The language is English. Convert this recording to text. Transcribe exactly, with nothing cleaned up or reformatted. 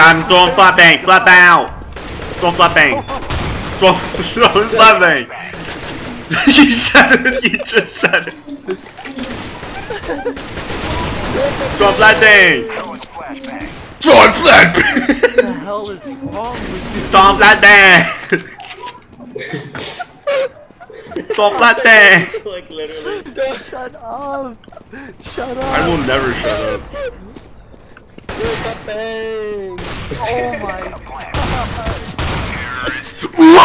I'm throwing flashbang, flashbang out. Throwing flashbang. Throw, throwing flashbang. You said it. You just said it. Throwing flashbang. Throwing flashbang. What the hell is wrong with you? Throwing flashbang. Throwing flashbang. Like literally. Shut up! Shut up! I will never shut up. Oh my god! What?